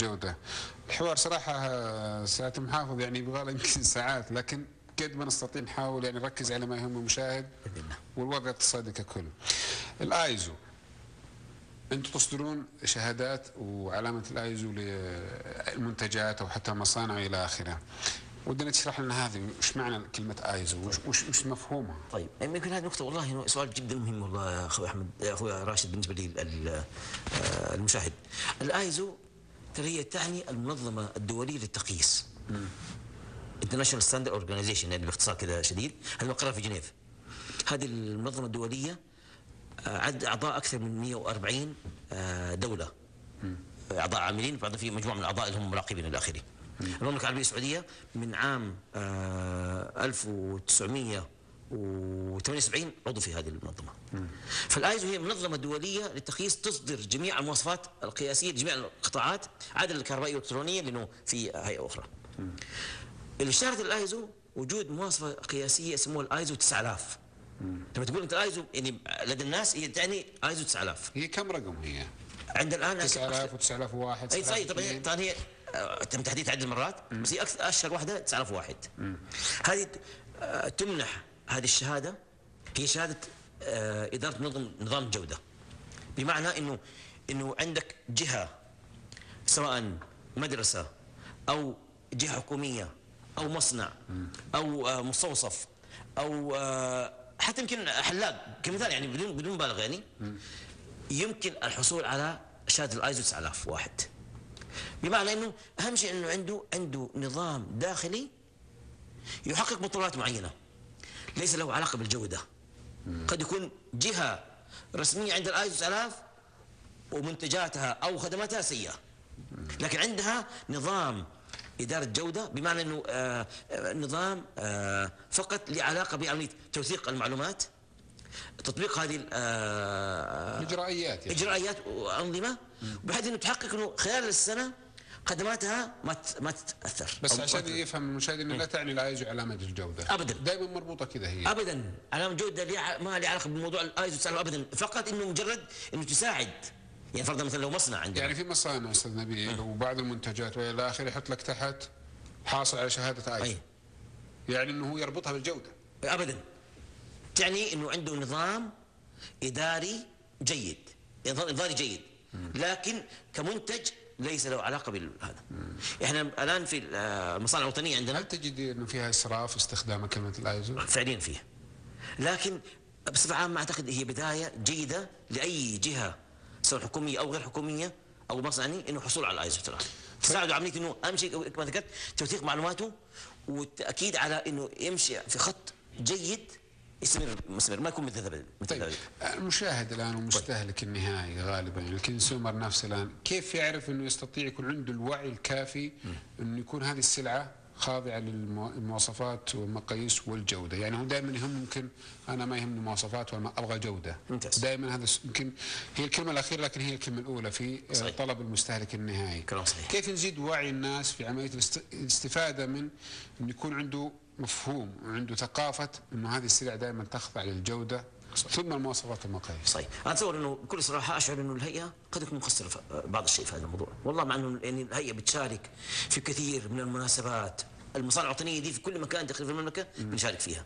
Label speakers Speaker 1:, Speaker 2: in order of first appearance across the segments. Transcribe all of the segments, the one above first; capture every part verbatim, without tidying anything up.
Speaker 1: جودة. الحوار صراحة ساعة المحافظ يعني يبغى له يمكن ساعات، لكن قد ما نستطيع نحاول يعني نركز على ما يهم المشاهد والوضع الاقتصادي ككل. الايزو، انتم تصدرون شهادات وعلامة الايزو للمنتجات او حتى مصانع الى اخره. ودنا تشرح لنا هذه وش معنى كلمة ايزو وش وش, وش مفهومها؟
Speaker 2: طيب يمكن هذه نقطة والله سؤال جدا مهم والله يا اخوي احمد اخوي راشد بالنسبة لي المشاهد. الايزو ترى هي تعني المنظمة الدولية للتقييس. International Standard Organization يعني باختصار كذا شديد، هذا مقرها في جنيف. هذه المنظمة الدولية عدد أعضاء أكثر من مئة وأربعين دولة أعضاء عاملين، بعضهم في مجموعة من الأعضاء اللي هم مراقبين إلى آخره. المملكة العربية السعودية من عام ألف وتسعمئة وثمانية وسبعين عضو في هذه المنظمة. فالآيزو هي منظمة دولية للتقييس تصدر جميع المواصفات القياسية لجميع القطاعات عدا الكهربائية والإلكترونية لأنه في هيئة أخرى. اللي اشتهرت الايزو وجود مواصفه قياسيه يسموها الايزو تسعة آلاف. لما تقول انت الايزو يعني لدى الناس هي تعني ايزو تسعة آلاف.
Speaker 1: هي كم رقم هي؟
Speaker 2: عند الان
Speaker 1: تسعة آلاف و9 آلاف وواحد.
Speaker 2: اي صحيح طبعا طبعا هي تم تحديث عدد مرات بس هي اكثر اشهر واحده تسعة آلاف وواحد. هذه تمنح هذه الشهاده هي شهاده اداره نظام نظام الجوده. بمعنى انه انه عندك جهه سواء مدرسه او جهه حكوميه أو مصنع أو مستوصف أو حتى يمكن حلاق كمثال يعني بدون بدون مبالغة يعني يمكن الحصول على شهادة الايزو تسعة آلاف وواحد. بمعنى أنه أهم شيء أنه عنده عنده نظام داخلي يحقق متطلبات معينة ليس له علاقة بالجودة. قد يكون جهة رسمية عند الايزو تسعة آلاف ومنتجاتها أو خدماتها سيئة، لكن عندها نظام إدارة جودة بمعنى أنه آه نظام آه فقط له علاقة بعملية توثيق المعلومات، تطبيق هذه
Speaker 1: آه إجرائيات
Speaker 2: يعني. إجرائيات وأنظمة بحيث أنه تحقق أنه خلال السنة خدماتها ما ما تتأثر.
Speaker 1: بس عشان يفهم المشاهد أنه لا تعني الايزو علامة الجودة
Speaker 2: أبدا،
Speaker 1: دائما مربوطة كذا هي
Speaker 2: أبدا. علامة الجودة ما لها علاقة بموضوع الايزو تسعة آلاف أبدا، فقط أنه مجرد أنه تساعد. يعني فرضا مثلا لو مصنع عندنا
Speaker 1: يعني في مصانع استاذ نبيل وبعض المنتجات والى اخره يحط لك تحت حاصل على شهاده ايزو، يعني انه هو يربطها بالجوده
Speaker 2: ابدا. تعني انه عنده نظام اداري جيد، نظام اداري جيد لكن كمنتج ليس له علاقه بهذا. احنا الان في المصانع الوطنيه عندنا
Speaker 1: هل تجد انه فيها اسراف استخدام كلمه الايزو؟
Speaker 2: فعليا فيه، لكن بصفه عامه اعتقد هي بدايه جيده لاي جهه سواء حكوميه او غير حكوميه او مصنعي انه حصول على الايزو ترى تساعده عمليه انه اهم شيء كما ذكرت توثيق معلوماته والتاكيد على انه يمشي في خط جيد يستمر مستمر ما يكون متذبذب.
Speaker 1: طيب المشاهد الان والمستهلك النهائي غالبا الكونسيومر نفسه الان كيف يعرف انه يستطيع يكون عنده الوعي الكافي انه يكون هذه السلعه خاضعه للمواصفات والمقاييس والجوده؟ يعني هو دائما يهم ممكن انا ما يهمني مواصفات ولا ابغى جوده. دائما هذا يمكن هي الكلمه الاخيره لكن هي الكلمه الاولى في صحيح. طلب المستهلك النهائي.
Speaker 2: كلام صحيح.
Speaker 1: كيف نزيد وعي الناس في عمليه الاستفاده من انه يكون عنده مفهوم وعنده ثقافه انه هذه السلع دائما تخضع للجوده صحيح. ثم المواصفات والمقاييس.
Speaker 2: صحيح. انا اتصور انه بكل صراحه اشعر انه الهيئه قد تكون مقصره في بعض الشيء في هذا الموضوع، والله مع انه يعني الهيئه بتشارك في كثير من المناسبات، المصانع الوطنيه دي في كل مكان داخل في المملكه بنشارك فيها.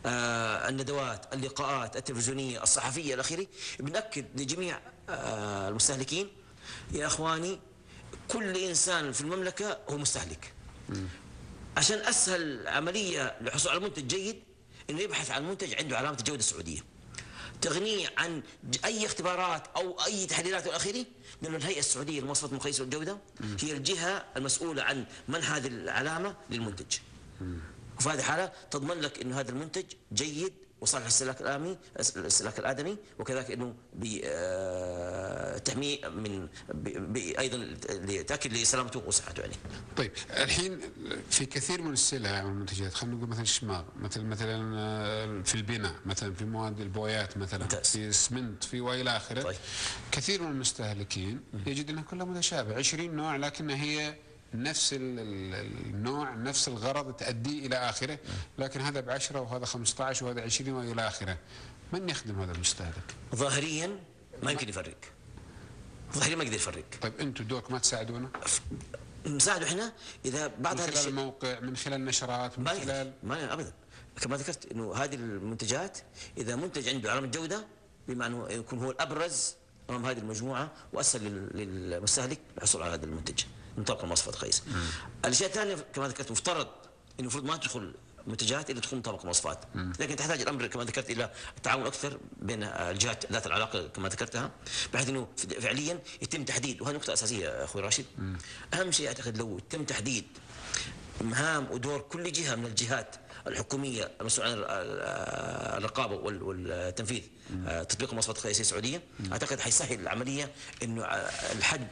Speaker 2: آه الندوات، اللقاءات التلفزيونيه، الصحفيه الى اخره، بناكد لجميع آه المستهلكين يا اخواني كل انسان في المملكه هو مستهلك. مم. عشان اسهل عمليه للحصول على منتج جيد انه يبحث عن منتج عنده علامه الجوده السعوديه. تغنيه عن اي اختبارات او اي تحليلات والى اخره، لأن الهيئه السعوديه لمواصفات المقاييس والجوده هي الجهه المسؤوله عن منح هذه العلامه للمنتج. وفي هذه الحاله تضمن لك انه هذا المنتج جيد وصالح للاستهلاك الادمي الاستهلاك الادمي وكذلك انه بتحميه من ايضا لتاكد لسلامته وصحته يعني.
Speaker 1: طيب الحين في كثير من السلع والمنتجات خلينا نقول مثلا الشماغ مثل مثلا في البناء مثلا في مواد البويات مثلا ممتاز. في الاسمنت في والى اخره. طيب. كثير من المستهلكين يجد انها كلها متشابهه عشرين نوع لكنها هي نفس النوع نفس الغرض تؤدي الى اخره، لكن هذا بعشرة وهذا خمسة عشر وهذا عشرين والى اخره. من يخدم هذا المستهلك؟
Speaker 2: ظاهريا ما يمكن يفرق. الظهيري ما يقدر يفرق.
Speaker 1: طيب انتم دورك ما تساعدونا؟
Speaker 2: نساعده احنا اذا بعض
Speaker 1: من
Speaker 2: هذا
Speaker 1: خلال
Speaker 2: الشيء
Speaker 1: الموقع، من خلال النشرات، من
Speaker 2: ما
Speaker 1: خلال
Speaker 2: ما ابدا. كما ذكرت انه هذه المنتجات اذا منتج عنده علامه جوده بما انه يكون هو الابرز امام هذه المجموعه واسهل للمستهلك الحصول على هذا المنتج من طبق المواصفات القيس. الاشياء الثانيه كما ذكرت مفترض انه المفروض ما تدخل منتجات الا تكون مطابقه مواصفات، لكن تحتاج الامر كما ذكرت الى التعاون اكثر بين الجهات ذات العلاقه كما ذكرتها، بحيث انه فعليا يتم تحديد، وهذه نقطه اساسيه اخوي راشد. اهم شيء اعتقد لو تم تحديد مهام ودور كل جهه من الجهات الحكوميه المسؤوله عن الرقابه والتنفيذ تطبيق المواصفات القياسيه السعوديه، اعتقد حيسهل العمليه انه الحد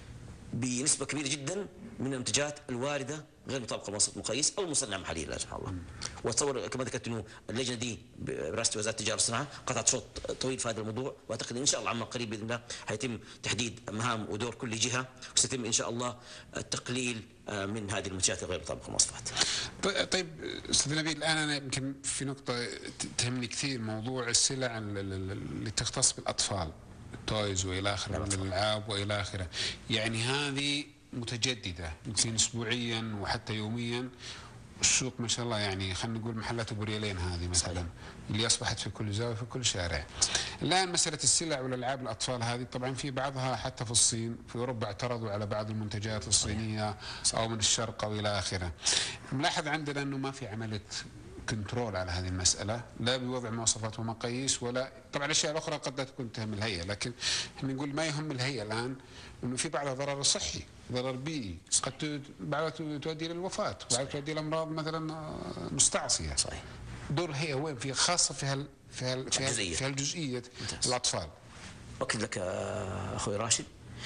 Speaker 2: بنسبه كبيره جدا من المنتجات الوارده غير مطابقه لمواصفات المقاييس او المصنع محليا لا سبحان الله. واتصور كما ذكرت انه اللجنه دي برئاسه وزاره التجاره والصناعه قطعت شوط طويل في هذا الموضوع، واعتقد ان شاء الله عما قريب باذن الله حيتم تحديد مهام ودور كل جهه، وسيتم ان شاء الله التقليل من هذه المنتجات غير مطابقه للمواصفات.
Speaker 1: طيب استاذ نبيل، الان انا يمكن في نقطه تهمني كثير، موضوع السلع اللي تختص بالاطفال، التويز والى اخره من الالعاب والى اخره، يعني هذه متجدده يمكن اسبوعيا وحتى يوميا. السوق ما شاء الله يعني خلينا نقول محلات ابو ريالين هذه مثلا صحيح. اللي اصبحت في كل زاويه في كل شارع. الان مساله السلع والالعاب الاطفال هذه طبعا في بعضها حتى في الصين، في اوروبا اعترضوا على بعض المنتجات الصينيه صحيح. او من الشرق او الى اخره. ملاحظ عندنا انه ما في عمليه كنترول على هذه المسألة، لا بوضع مواصفات ومقاييس ولا طبعا الأشياء الأخرى قد لا تكون تهم الهيئة، لكن احنا نقول ما يهم الهيئة الآن إنه في بعضها ضرر صحي، ضرر بيئي، قد بعضها تؤدي للوفاة، بعضها تؤدي لأمراض مثلا مستعصية.
Speaker 2: صحيح.
Speaker 1: دور الهيئة وين فيه، خاصة في هال في هال في, هال في هالجزئية الأطفال؟
Speaker 2: أؤكد لك أخوي راشد،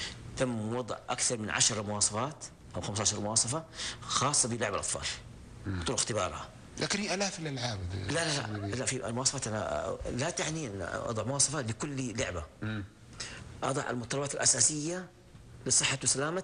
Speaker 2: تم وضع أكثر من عشر مواصفات أو خمسة عشر مواصفة خاصة بلعب الأطفال طرق اختبارها.
Speaker 1: لكن هي آلاف الألعاب.
Speaker 2: لا لا لا, لا في المواصفات أنا لا تعني أن أضع مواصفات لكل لعبة. م. أضع المتطلبات الأساسية لصحة وسلامة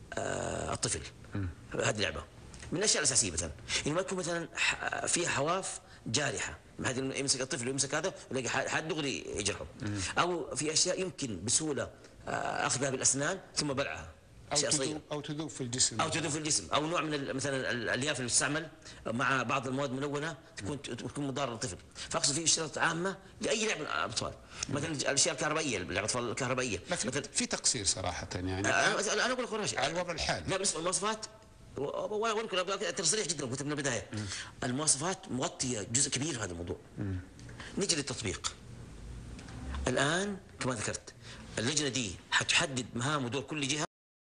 Speaker 2: الطفل. م. هذه اللعبة من الأشياء الأساسية، مثلا إنه ما تكون مثلا فيها حواف جارحة بحيث إنه يمسك الطفل ويمسك هذا يلاقي حد دغري يجرحه، أو في أشياء يمكن بسهولة أخذها بالأسنان ثم بلعها.
Speaker 1: أو تذوب أو تذوب في الجسم
Speaker 2: أو تذوب في الجسم، أو نوع من مثلا الألياف اللي تستعمل مع بعض المواد الملونة تكون تكون مضارة للطفل، فأقصد في اشتراطات عامة لأي لعبة الأطفال، مثلا الأشياء الكهربائية، الأطفال الكهربائية.
Speaker 1: لكن في تقصير صراحة يعني.
Speaker 2: أنا أنا أقول لك وراشد
Speaker 1: على الوضع الحالي.
Speaker 2: لا بالنسبة للمواصفات وأقول تصريح جدا قلت من البداية، المواصفات مغطية جزء كبير في هذا الموضوع. نجي للتطبيق. الآن كما ذكرت اللجنة دي حتحدد مهام ودور كل جهة.